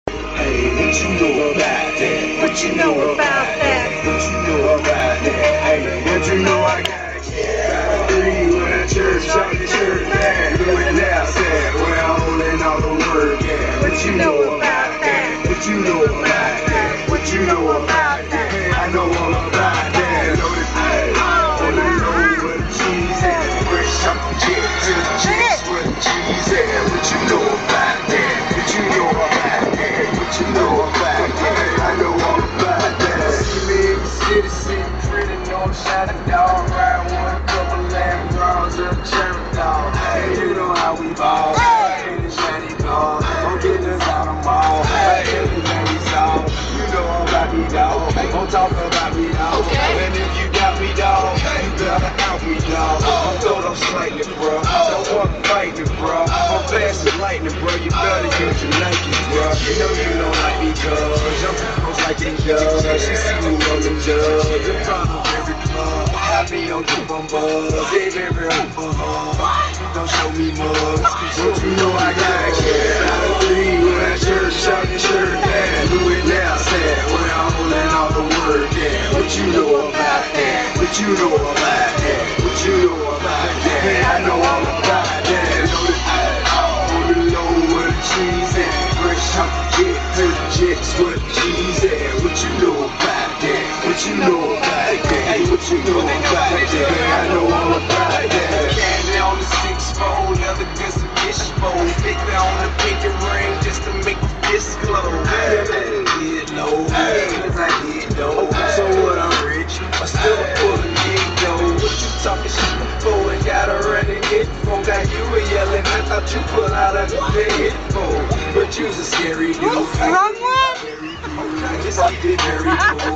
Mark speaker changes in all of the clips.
Speaker 1: Hey, what you know about that?
Speaker 2: What you know about that?
Speaker 1: What you know about that? Hey, what you know I got a kid? 3 when I church, on the church bag. Doing now, said, well, I'm holding all the word, yeah. What you know about that? What you know about that? What you know about that? Hey, I know all about that. Know the thing, on the low where the cheese at. Fresh off the jet to the chicks where the cheese at. What you know about that? What you know about that? What you know about that? I know all about that. See me in the city, sitting pretty, no shot of dog. Ride one couple lamb bras of cherry dog. Hey, you know how we ball. In the shiny car, I'm getting us out of mall. Hey, the ladies all, you know about me, dog. Don't talk about me, dog. And if you got me, dog, you better out me, dog. I'm throwed up slightly, bro. Don't want to fight me, bro. I'm fast as lightning, bro. You better use your Nike, bro. You know you don't like me, cuz I'm close like a judge. She see me on the judge. The problem every club. I be on the bumper. They very real for her. Don't show me mugs. What you know I got? Out of 3 when I church, out the shirt, man. Do it now, sad. When I'm holding all the word, yeah. What you know about that? What you know about that? What you know about that? Hey, I know all about that. Know the thing, on the low where the cheese at. Fresh off the jet to the chicks where the cheese at. What you know about that? What you know about that? Hey, what you know about that? Hey, I know all about that. Candy on the 6-fold, leather just a fishbowl. Sticker on the pinky ring just to make the fist glow. Yeah, man, get low, cause I get low. So what, I'm rich, I still full of big dough. What you talking shit for? And got a running hit for. Got you a yelling, I thought you put out a good hit for. But you's a scary dude.
Speaker 2: Wrong one?
Speaker 1: Just keep it very cool.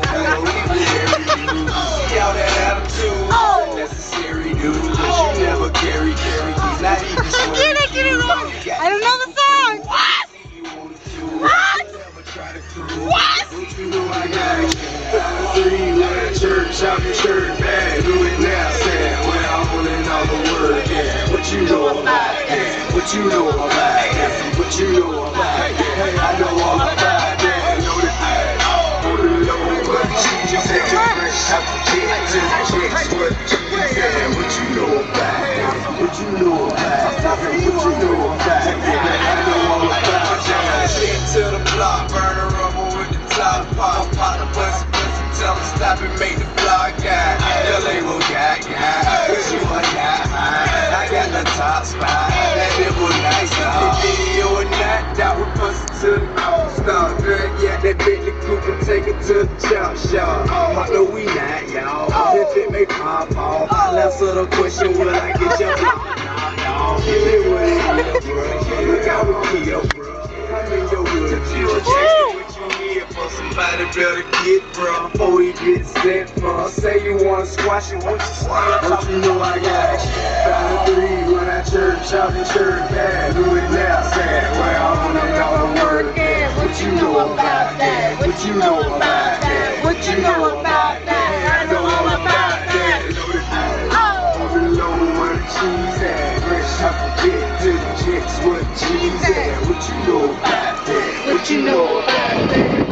Speaker 1: See all that attitude, necessary dude. Cause you never carry, he's not even swearing.
Speaker 2: Get it wrong. I don't know the song. What? What? What?
Speaker 1: You know I got 3 when I church, out the church bag. Do it now, sad. When I'm holding all the word, yeah. What you know about that? What you know about that? What you know about that? Hey, I know all about that. Know the thing, on the low, but cheese at. Fresh out the jet to the chicks, what cheese at? What you know about that? What you know about that? What you know about that? I know all about that. Stick to the block, burn a rubber with the top pop the bus, tell them stop and make the vlog guy. The label guy, cause you a guy. I got the top spot, and it was nice. The video and that, that was busted to the co-star. Yeah, that Bentley coupe and take it to the chop shop. Although we not, y'all. If it may pop off, answer the question, will I get your nah, give it what it is, bro. Look out with Keto, bro. I'm in your hood, you a what you need for somebody better get, bro. Before he gets sent for. Say you wanna squash it, what you say? What you know I got? Out of 3 when I church, out the church bag. Do it now, sad. Where I'm holding all the word, yeah. What you know about that? What you know about that? What you know about that? I know all about that. On the low where the cheese at. Fresh off the jet to the chicks where the cheese at. What you know about that? What you know about that?